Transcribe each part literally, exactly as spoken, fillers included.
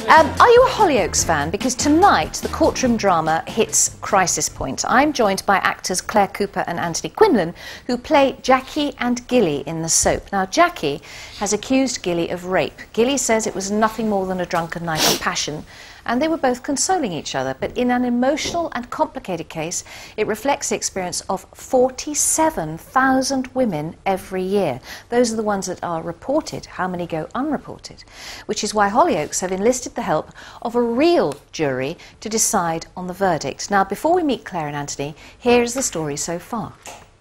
Um, are you a Hollyoaks fan? Because tonight the courtroom drama hits crisis point. I'm joined by actors Claire Cooper and Anthony Quinlan, who play Jackie and Gilly in the soap. Now, Jackie has accused Gilly of rape. Gilly says it was nothing more than a drunken night of passion, and they were both consoling each other. But in an emotional and complicated case, it reflects the experience of forty-seven thousand women every year. Those are the ones that are reported. How many go unreported? Which is why Hollyoaks have enlisted the help of a real jury to decide on the verdict. Now, before we meet Claire and Anthony, here is the story so far.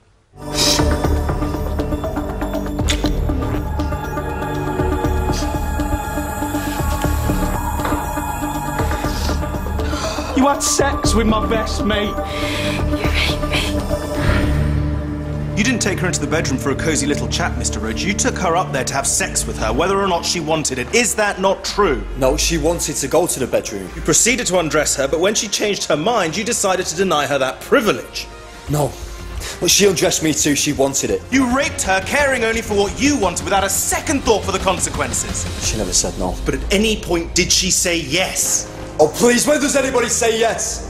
You had sex with my best mate. You hate me. You didn't take her into the bedroom for a cosy little chat, Mister Roach. You took her up there to have sex with her, whether or not she wanted it. Is that not true? No, she wanted to go to the bedroom. You proceeded to undress her, but when she changed her mind, you decided to deny her that privilege. No. Well, she undressed me too. She wanted it. You raped her, caring only for what you wanted, without a second thought for the consequences. She never said no. But at any point, did she say yes? Oh, please, when does anybody say yes?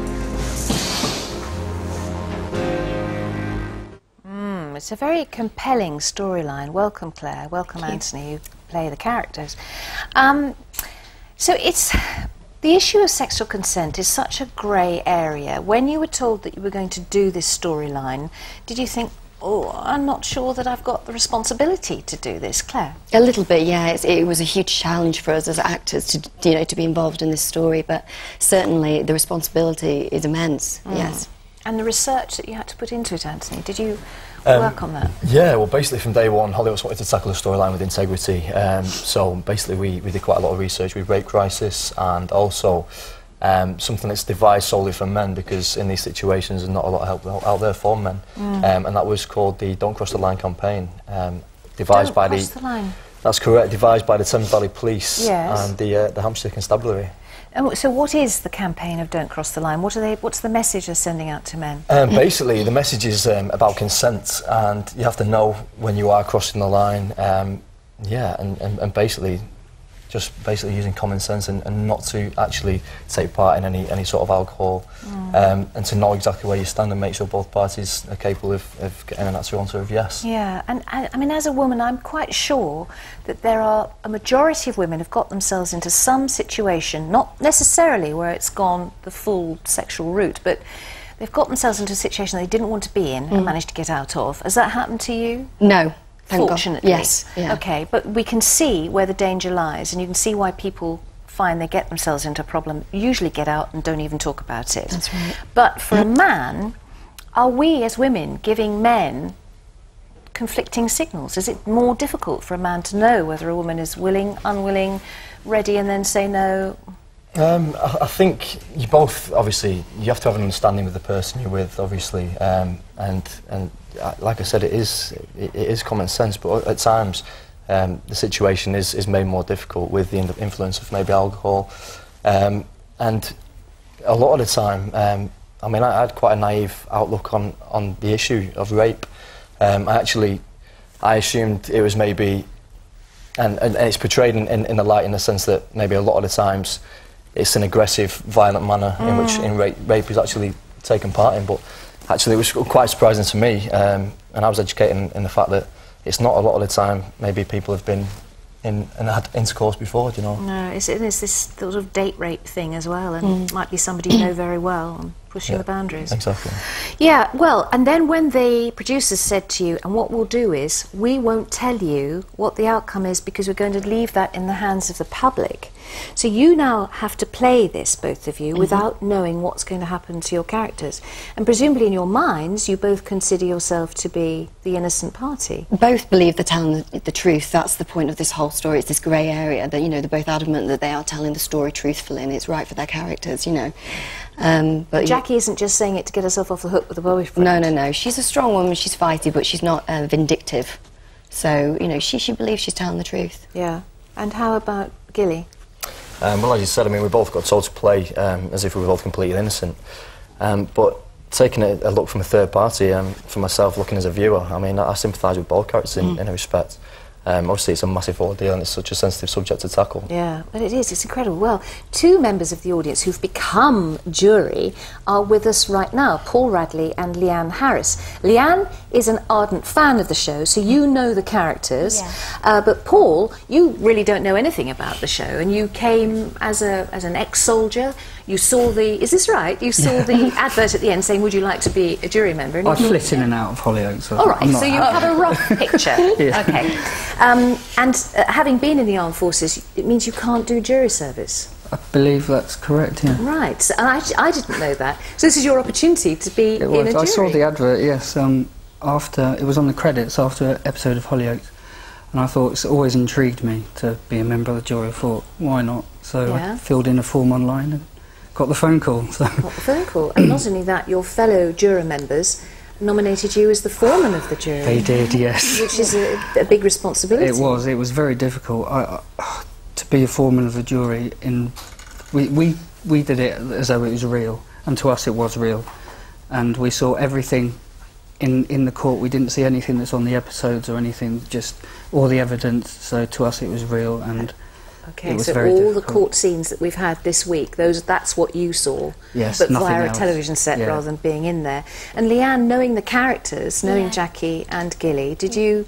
Mm, it's a very compelling storyline. Welcome, Claire. Welcome, Thank Anthony. You. you play the characters. Um, so it's... The issue of sexual consent is such a grey area. When you were told that you were going to do this storyline, did you think, oh, I'm not sure that I've got the responsibility to do this, Claire? A little bit, yeah. It's, it was a huge challenge for us as actors to, you know, to be involved in this story, but certainly the responsibility is immense, mm. yes. And the research that you had to put into it, Anthony, did you um, work on that? Yeah, well, basically from day one, Hollyoaks wanted to tackle the storyline with integrity. Um, so basically we, we did quite a lot of research with rape crisis, and also Um, something that's devised solely for men, because in these situations there's not a lot of help out there for men. Mm. Um, and that was called the Don't Cross the Line campaign, um, devised Don't by cross the, the line. That's correct, devised by the Thames Valley Police yes. and the uh, the Hampshire Constabulary. And so what is the campaign of Don't Cross the Line? What are they? What's the message they're sending out to men? Um, basically, the message is um, about consent, and you have to know when you are crossing the line. Um, yeah, and, and, and basically. Just basically using common sense and, and not to actually take part in any, any sort of alcohol, mm. um, and to know exactly where you stand and make sure both parties are capable of, of getting an answer answer of yes. Yeah, and I, I mean, as a woman, I'm quite sure that there are a majority of women have got themselves into some situation, not necessarily where it's gone the full sexual route, but they've got themselves into a situation they didn't want to be in mm. and managed to get out of. Has that happened to you? No. Fortunately. Yes. Yeah. Okay, but we can see where the danger lies, and you can see why people find they get themselves into a problem, usually get out and don't even talk about it. That's right. But for a man, are we as women giving men conflicting signals? Is it more difficult for a man to know whether a woman is willing, unwilling, ready, and then say no? Um, I, I think you both, obviously, you have to have an understanding with the person you're with, obviously, um, and and uh, like I said, it is it, it is common sense, but at times um, the situation is is made more difficult with the in influence of maybe alcohol, um, and a lot of the time, um, I mean, I, I had quite a naive outlook on on the issue of rape. Um, I actually, I assumed it was maybe, and, and, and it's portrayed in, in, in the light in the sense that maybe a lot of the times it's an aggressive, violent manner mm. in which in rape, rape is actually taken part in, but actually it was quite surprising to me, um, and I was educated in, in the fact that it's not a lot of the time maybe people have been in and had intercourse before, do you know? No, it's, it's this sort of date rape thing as well, and mm. it might be somebody you know very well and pushing yeah, the boundaries. Exactly. Yeah, well, and then when the producers said to you, and what we'll do is, we won't tell you what the outcome is because we're going to leave that in the hands of the public. So you now have to play this, both of you, mm-hmm. without knowing what's going to happen to your characters. And presumably in your minds, you both consider yourself to be the innocent party. Both believe they're telling the, the truth. That's the point of this whole story. It's this grey area that, you know, they're both adamant that they are telling the story truthfully and it's right for their characters, you know. Um, but Jackie isn't just saying it to get herself off the hook with a boyfriend. No, no, no. She's a strong woman, she's fighty, but she's not uh, vindictive. So, you know, she, she believes she's telling the truth. Yeah. And how about Gilly? Um, well, as you said, I mean, we both got told to play um, as if we were both completely innocent. Um, but taking a, a look from a third party, um, for myself, looking as a viewer, I mean, I, I sympathise with both characters in, mm. in a respect. Um, obviously, it's a massive ordeal and it's such a sensitive subject to tackle. Yeah, but it is. It's incredible. Well, two members of the audience who've become jury are with us right now, Paul Radley and Leanne Harris. Leanne is an ardent fan of the show, so you know the characters. Yeah. Uh, but Paul, you really don't know anything about the show, and you came as a as an ex-soldier. You saw the, is this right? You saw the advert at the end saying, would you like to be a jury member? And I you thought, flit in yeah. and out of Hollyoaks. So All right, I'm not so you happy. have a rough picture. Yeah. Okay. Um, and uh, having been in the armed forces, it means you can't do jury service. I believe that's correct, yeah. Right, so, and I, I didn't know that. So this is your opportunity to be It in was. a jury. I saw the advert, yes, um, after, it was on the credits after an episode of Hollyoaks. And I thought, it's always intrigued me to be a member of the jury. I thought, why not? So Yeah. I filled in a form online and got the phone call. So. Got the phone call. And not only that, your fellow juror members nominated you as the foreman of the jury. They did, yes. Which is a, a big responsibility. It was. It was very difficult. I, I, to be a foreman of the jury, in we, we we did it as though it was real, and to us it was real, and we saw everything in in the court. We didn't see anything that's on the episodes or anything, just all the evidence. So to us it was real, and Okay, it was so very all difficult. the court scenes that we've had this week, those that's what you saw, Yes, but nothing via else. a television set Yeah. rather than being in there. And Leanne, knowing the characters, knowing Yeah. Jackie and Gilly, did you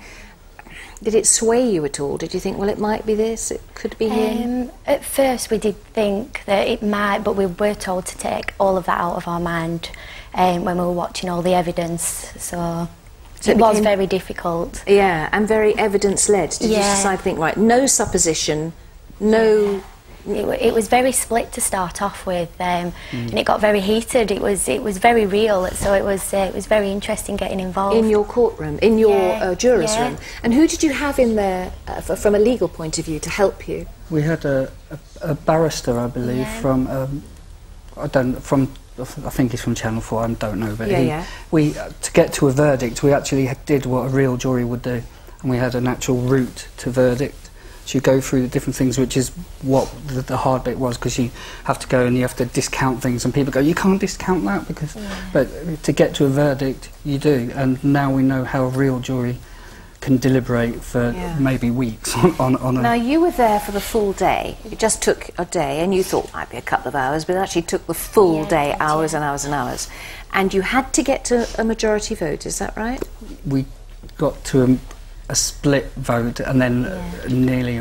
did it sway you at all? Did you think, well, it might be this, it could be him? Um, at first we did think that it might, but we were told to take all of that out of our mind um, when we were watching all the evidence, so, So it it was became- very difficult. Yeah, and very evidence-led. Did you Yeah. decide to think, right, no supposition, no... It, wa- it was very split to start off with, um, and it got very heated. It was it was very real, so it was uh, it was very interesting getting involved. In your courtroom, in your Yeah, uh, jurors' yeah. room. And who did you have in there, uh, f from a legal point of view, to help you? we had a, a, a barrister, I believe, Yeah. from um, I don't from I think he's from Channel Four. I don't know, but Yeah, he, yeah. we uh, to get to a verdict, we actually did what a real jury would do, and we had an actual route to verdict. So you go through the different things, which is what the, the hard bit was, because you have to go and you have to discount things, and people go, you can't discount that, because. Yeah. But to get to a verdict, you do, and now we know how a real jury can deliberate for Yeah. maybe weeks on on, on a. Now, you were there for the full day. It just took a day, and you thought it might be a couple of hours, but it actually took the full Yeah, day, it did, hours yeah. and hours and hours. And you had to get to a majority vote, is that right? We got to a, a split vote, and then uh, Yeah. nearly a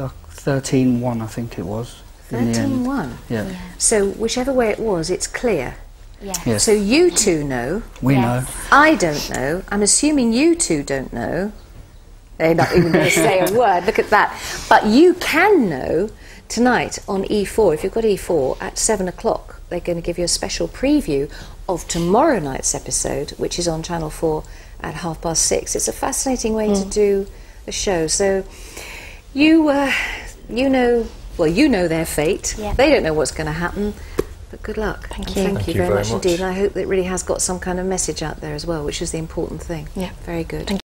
thirteen one, I think it was. in the thirteen end. one. Yeah. Yeah. So, whichever way it was, it's clear. Yeah. Yes. So you two know, We Yes. know. I don't know, I'm assuming you two don't know. They're not even going to say a word, look at that. But you can know tonight on E four, if you've got E four, at seven o'clock, they're going to give you a special preview of tomorrow night's episode, which is on Channel four at half past six. It's a fascinating way to do a show. So you, uh, you know, well, you know their fate. Yeah. They don't know what's going to happen. But good luck. Thank And you. Thank, Thank you you very, very much, much. indeed. And I hope that it really has got some kind of message out there as well, which is the important thing. Yeah. Very good. Thank